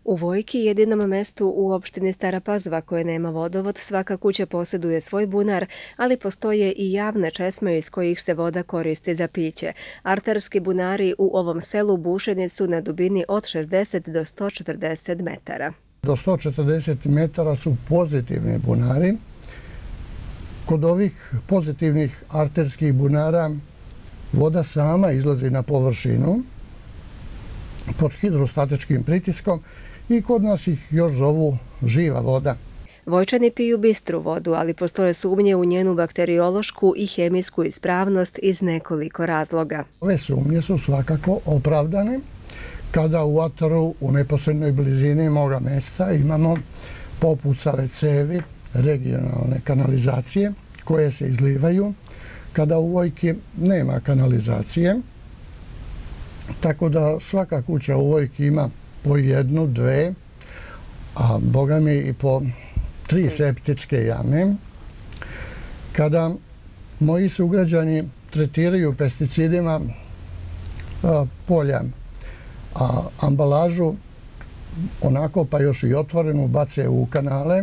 U Vojki, jedinom mestu u opštini Stara Pazova koje nema vodovod, svaka kuća posjeduje svoj bunar, ali postoje i javne česme iz kojih se voda koristi za piće. Arterski bunari u ovom selu bušeni su na dubini od 60 do 140 metara. Do 140 metara su pozitivni bunari. Kod ovih pozitivnih arterskih bunara voda sama izlazi na površinu pod hidrostatičkim pritiskom i kod nas ih još zovu živa voda. Vojčani piju bistru vodu, ali postoje sumnje u njenu bakteriološku i hemijsku ispravnost iz nekoliko razloga. Ove sumnje su svakako opravdane kada u ataru u neposrednoj blizini moga mesta imamo popucale cevi, regionalne kanalizacije koje se izlivaju kada u Vojki nema kanalizacije. Tako da svaka kuća u Vojki ima po jednu, dve, a boga mi i po 3 septičke jame. Kada moji sugrađani tretiraju pesticidima polja, a ambalažu onako pa još i otvorenu bace u kanale,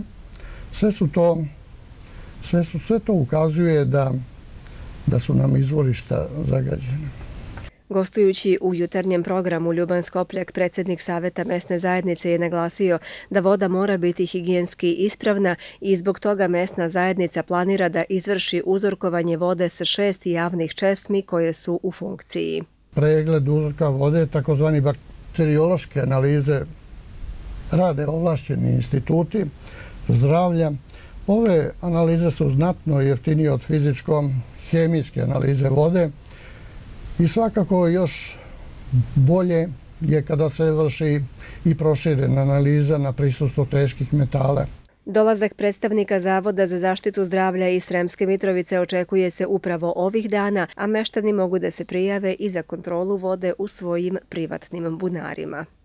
sve to ukazuje da su nam izvorišta zagađene. Gostujući u jutarnjem programu, Ljuban Skopljak, predsjednik Saveta mesne zajednice, je naglasio da voda mora biti higijenski ispravna i zbog toga mesna zajednica planira da izvrši uzorkovanje vode sa 6 javnih česmi koje su u funkciji. Pregled uzorka vode, takozvani bakteriološke analize, rade ovlašćeni instituti zdravlja. Ove analize su znatno jeftinije od fizičko-hemijske analize vode i svakako još bolje je kada se vrši i proširena analiza na prisustvo teških metala. Dolazak predstavnika Zavoda za zaštitu zdravlja iz Sremske Mitrovice očekuje se upravo ovih dana, a meštani mogu da se prijave i za kontrolu vode u svojim privatnim bunarima.